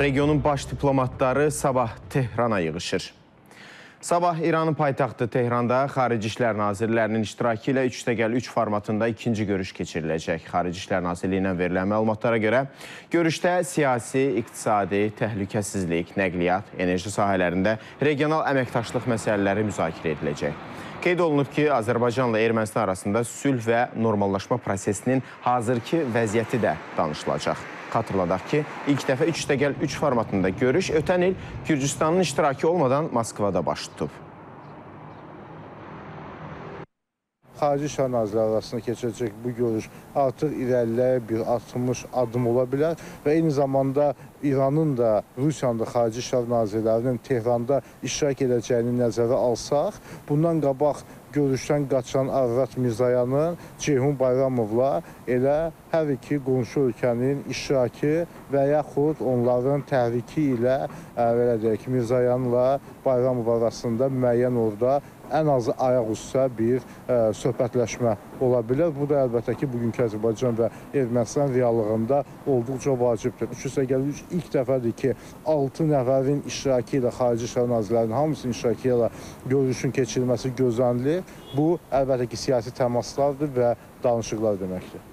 Regionun baş diplomatları sabah Tehrana yığışır. Sabah İranın paytaxtı Tehranda Xarici İşlər Nazirlərinin iştirakı ilə 3+3 formatında ikinci görüş keçiriləcək. Xarici İşlər Nazirliyindən verilən məlumatlara görə görüşdə siyasi, iqtisadi, təhlükəsizlik, nəqliyyat, enerji sahələrində regional əməkdaşlıq məsələləri müzakirə ediləcək. Qeyd olunub ki, Azərbaycanla Ermənistan arasında sülh və normallaşma prosesinin hazırki vəziyyəti də danışılacaq. Xatırladaq ki, ilk dəfə 3+3 formatında görüş ötən il Gürcüstanın iştirakı olmadan Moskvada baş tutub. Xarici İşlər Nazirləri arasında keçəcək bu görüş artıq irəliləyə bir atılmış addım ola bilər və eyni zamanda İranın da, Rusiyanın da Xarici İşlər Nazirlərinin Tehranda iştirak edəcəyini nəzərə alsaq, bundan qabaq görüşdən qaçan Arrat Mirzoyanın Ceyhun Bayramovla elə hər iki qonşu ölkənin iştirakı və yaxud onların təhriki ilə belə deyək ki, Mirzoyanla Bayramov arasında müəyyən orada ən azı ayaq üstə bir söhbətləşmə ola bilər. Bu da əlbəttə ki, bugünkü Azərbaycan və Ermənistan reallığında olduqca vacibdir. 3+3 ilk dəfədir ki, 6 nəfərin iştirakı ilə Xarici İşlər Nazirlərinin hamısının iştirakı ilə görüşün keçirilməsi gözlənilir. Bu, əlbəttə ki, siyasi təmaslardır və danışıqlar deməkdir.